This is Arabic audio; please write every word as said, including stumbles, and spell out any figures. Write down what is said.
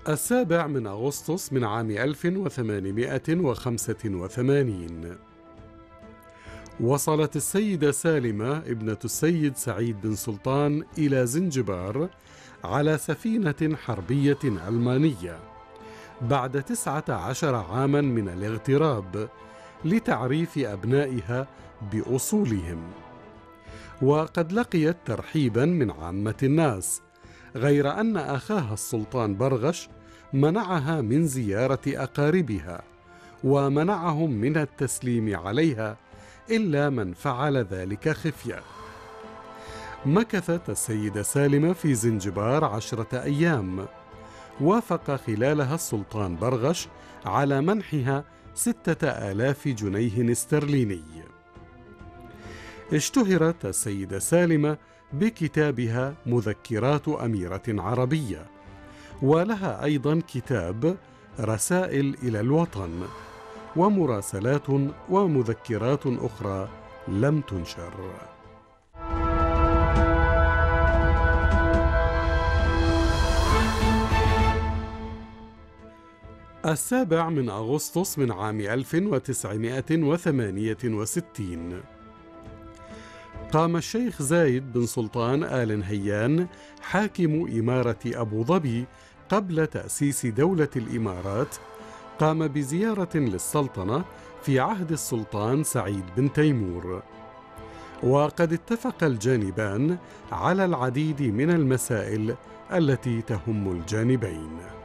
السابع من أغسطس من عام ألف وثمانمائة وخمسة وثمانين، وصلت السيدة سالمة ابنة السيد سعيد بن سلطان إلى زنجبار على سفينة حربية ألمانية بعد تسعة عشر عاما من الاغتراب لتعريف أبنائها بأصولهم، وقد لقيت ترحيبا من عامة الناس، غير أن أخاها السلطان برغش منعها من زيارة أقاربها ومنعهم من التسليم عليها إلا من فعل ذلك خفية. مكثت السيدة سالمة في زنجبار عشرة أيام، وافق خلالها السلطان برغش على منحها ستة آلاف جنيه استرليني. اشتهرت السيدة سالمة بكتابها مذكرات أميرة عربية، ولها أيضا كتاب رسائل إلى الوطن، ومراسلات ومذكرات أخرى لم تنشر. السابع من أغسطس من عام ألف وتسعمائة وثمانية وستين، قام الشيخ زايد بن سلطان آل نهيان حاكم إمارة أبو ظبي قبل تأسيس دولة الإمارات، قام بزيارة للسلطنة في عهد السلطان سعيد بن تيمور، وقد اتفق الجانبان على العديد من المسائل التي تهم الجانبين.